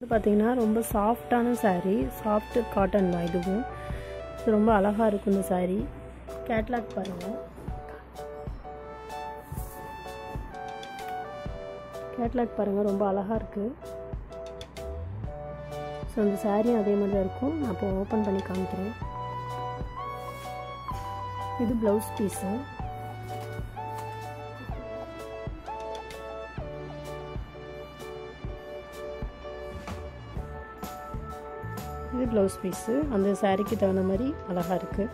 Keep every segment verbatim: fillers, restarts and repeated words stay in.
பார்த்தீங்கன்னா ரொம்ப சாஃப்டான saree, சாஃப்ட் காட்டன் தான் இதுவும். இது ரொம்ப அழகா இருக்கும் இந்த saree. கேட்லாக் பாருங்க. கேட்லாக் பாருங்க ரொம்ப அழகா இருக்கு. ஸோ இந்த saree அதே மாதிரி தான் இருக்கும். நான் இப்போ ஓப்பன் பண்ணி காமிக்கிறேன். இது ப்ளவுஸ் பீஸு. இது ப்ளவுஸ் பீஸு. அந்த சாரீக்கு தகுந்த மாதிரி அழகாக இருக்குது.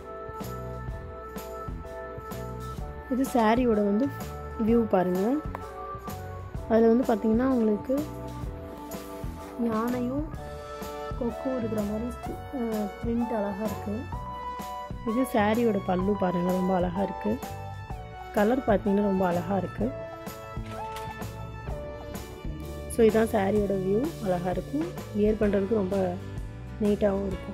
இது சாரியோட வந்து வியூ பாருங்கள். அதில் வந்து பார்த்திங்கன்னா உங்களுக்கு யானையும் கொக்கும் இருக்கிற மாதிரி பிரிண்ட் அழகாக இருக்குது. இது சாரியோட பல்லு பாருங்கள் ரொம்ப அழகாக இருக்குது. கலர் பார்த்திங்கன்னா ரொம்ப அழகாக இருக்குது. ஸோ இதுதான் சாரியோட வியூ. அழகாக இருக்கும். வியர் பண்ணுறதுக்கு ரொம்ப நீட்டாகவும் இருக்கும்.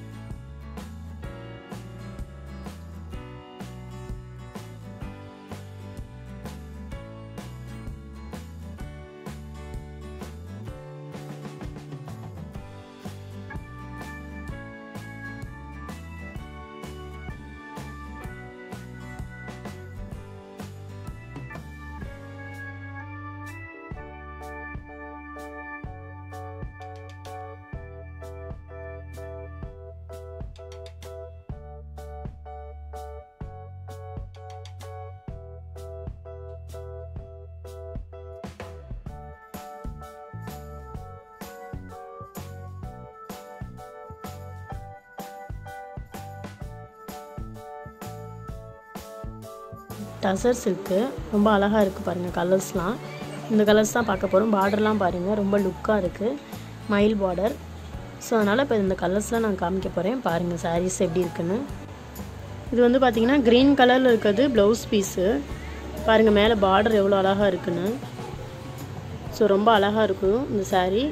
டசர் சில்க்கு ரொம்ப அழகாக இருக்குது பாருங்கள். கலர்ஸ்லாம் இந்த கலர்ஸ் தான் பார்க்க போகிறோம். பார்டர்லாம் பாருங்கள் ரொம்ப லுக்காக இருக்குது. மயில் பார்டர். ஸோ அதனால் இப்போ இந்த கலர்ஸ்லாம் நான் காமிக்க போகிறேன். பாருங்கள் சாரீஸ் எப்படி இருக்குன்னு. இது வந்து பார்த்திங்கன்னா க்ரீன் கலரில் இருக்கிறது ப்ளவுஸ் பீஸு. பாருங்கள் மேலே பார்டர் எவ்வளோ அழகாக இருக்குன்னு. ஸோ ரொம்ப அழகாக இருக்கும் இந்த சாரீ.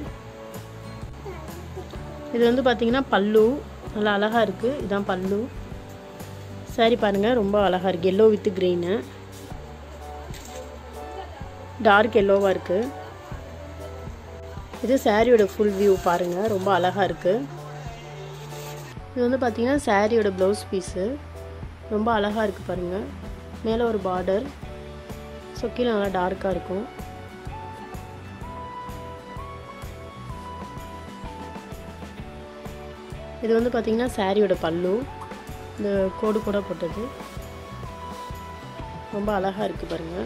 இது வந்து பார்த்திங்கன்னா பல்லு நல்லா அழகாக இருக்குது. இதுதான் பல்லு. சாரி பாருங்கள் ரொம்ப அழகாக இருக்குது. Yellow with green. டார்க் எல்லோவாக இருக்குது. இது சாரியோட ஃபுல் வியூ பாருங்கள் ரொம்ப அழகாக இருக்குது. இது வந்து பார்த்திங்கன்னா சாரியோட ப்ளவுஸ் பீஸு. ரொம்ப அழகாக இருக்குது பாருங்கள். மேலே ஒரு பார்டர். ஸோ கீழே நல்லா டார்க்காக இருக்கும். இது வந்து பார்த்திங்கன்னா சாரியோட பல்லு. இந்த கோடு கூட போட்டது ரொம்ப அழகாக இருக்குது பாருங்கள்.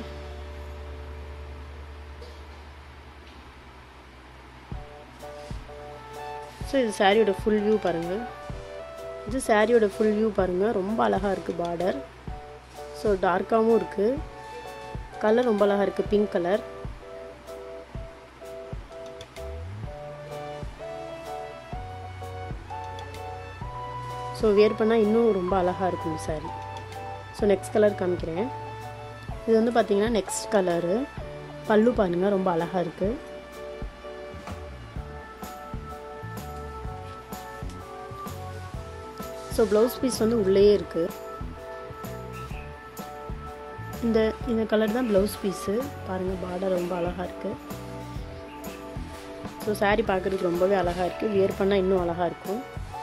ஸோ இது சாரியோட ஃபுல் வியூ பாருங்கள். இது சாரியோட ஃபுல் வியூ பாருங்கள் ரொம்ப அழகாக இருக்குது பார்டர். ஸோ டார்க்காகவும் இருக்குது. கலர் ரொம்ப அழகாக இருக்குது. Pink colour. ஸோ வியர் பண்ணால் இன்னும் ரொம்ப அழகாக இருக்கும் சாரி. ஸோ நெக்ஸ்ட் கலர் காமிக்கிறேன். இது வந்து பார்த்திங்கன்னா நெக்ஸ்ட் கலரு. பல்லு பாருங்கள் ரொம்ப அழகாக இருக்குது. ஸோ ப்ளவுஸ் பீஸ் வந்து உள்ளேயே இருக்குது. இந்த இந்த கலர் தான் ப்ளவுஸ் பீஸு. பாருங்கள் பார்டர் ரொம்ப அழகாக இருக்குது. ஸோ சாரி பார்க்குறதுக்கு ரொம்பவே அழகாக இருக்குது. வியர் பண்ணால் இன்னும் அழகாக இருக்கும்.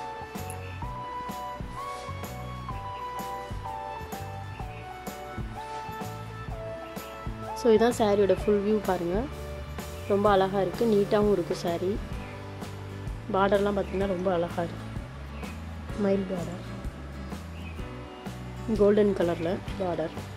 ஸோ இதுதான் சாரியோட ஃபுல் வியூ பாருங்கள். ரொம்ப அழகாக இருக்குது. நீட்டாகவும் இருக்குது சாரி. பார்டர்லாம் பார்த்திங்கன்னா ரொம்ப அழகாக இருக்குது. மயில் பார்டர். கோல்டன் கலரில் பார்டர்.